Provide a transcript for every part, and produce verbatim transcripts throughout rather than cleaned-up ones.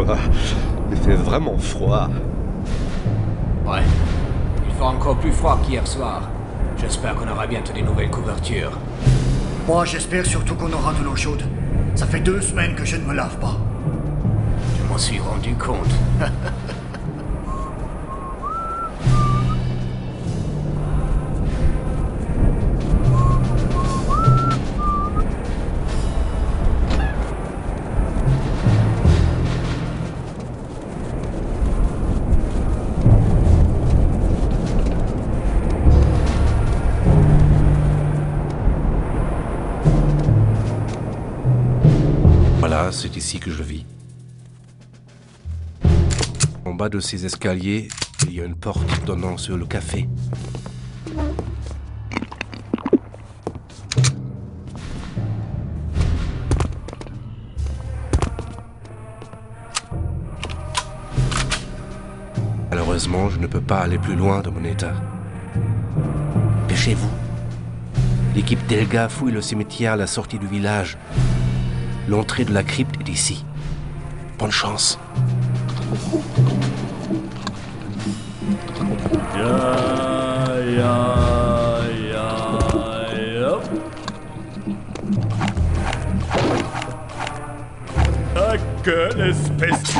quoi. Il fait vraiment froid. Ouais. Il fera encore plus froid qu'hier soir. J'espère qu'on aura bientôt des nouvelles couvertures. Moi, j'espère surtout qu'on aura de l'eau chaude. Ça fait deux semaines que je ne me lave pas. Je m'en suis rendu compte. Voilà, c'est ici que je vis. En bas de ces escaliers, il y a une porte donnant sur le café. Malheureusement, je ne peux pas aller plus loin de mon état. Dépêchez-vous. L'équipe d'Elga fouille le cimetière à la sortie du village. L'entrée de la crypte est ici. Bonne chance. Ya, ya, ya, ya. Ah, quelle espèce!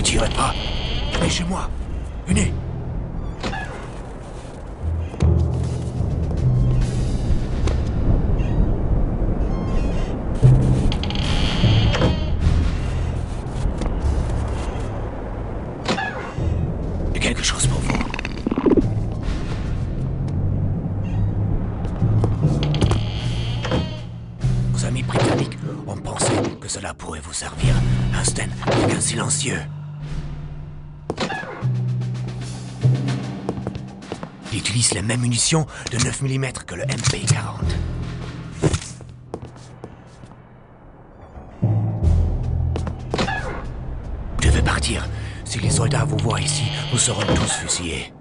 Ne tirez pas. Venez chez moi. Venez. J'ai quelque chose pour vous. Nos amis britanniques ont pensé que cela pourrait vous servir. Instant, quelqu'un silencieux. Il utilise les mêmes munitions de neuf millimètres que le M P quarante. Vous devez partir. Si les soldats vous voient ici, nous serons tous fusillés.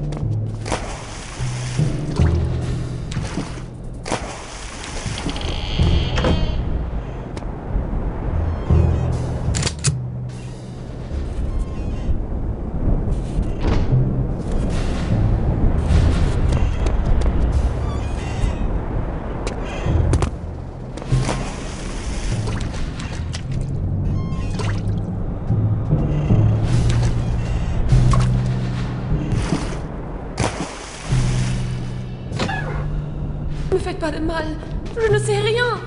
Ne me faites pas de mal, je ne sais rien.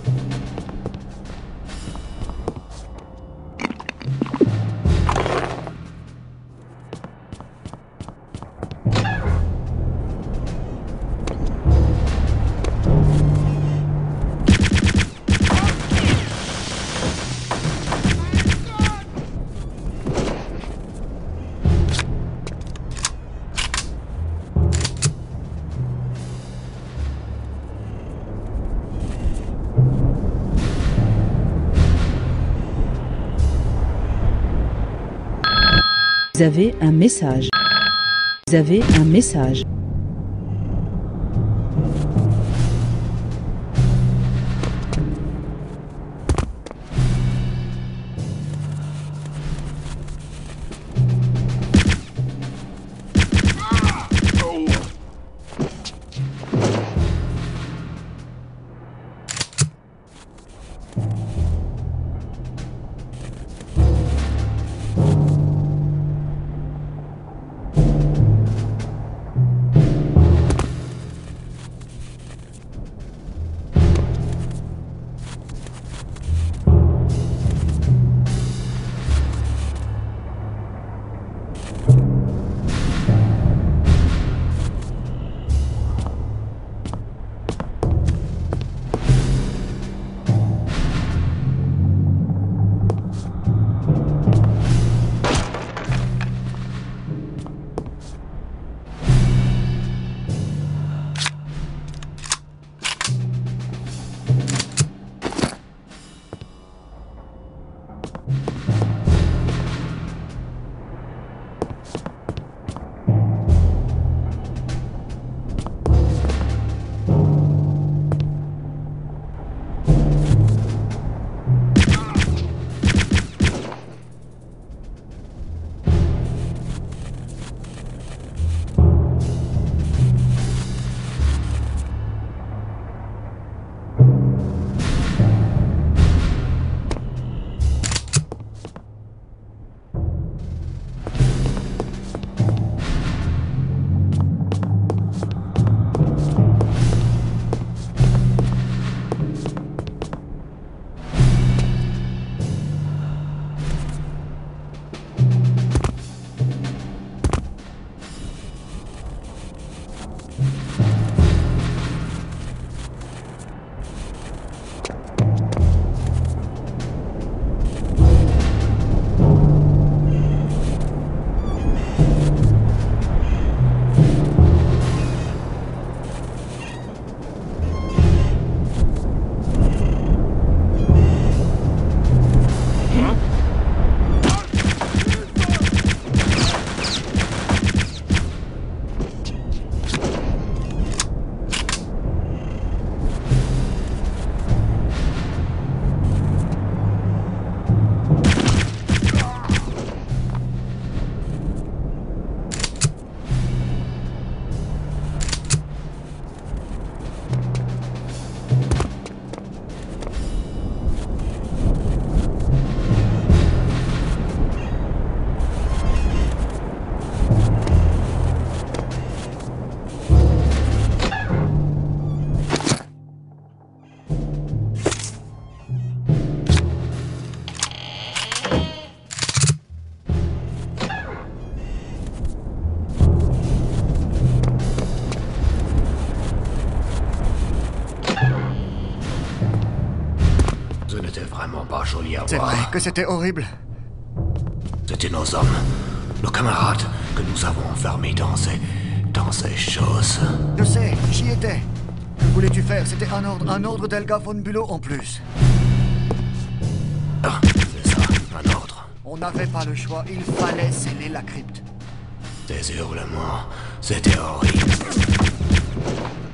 Vous avez un message. Vous avez un message. y C'est avoir. vrai que c'était horrible. C'était nos hommes, nos camarades, que nous avons enfermés dans ces... dans ces choses. Je sais, j'y étais. Que voulais-tu faire? C'était un ordre, un ordre d'Helga von Bülow en plus. Ah, c'est ça, un ordre. On n'avait pas le choix, il fallait sceller la crypte. Des hurlements, c'était horrible.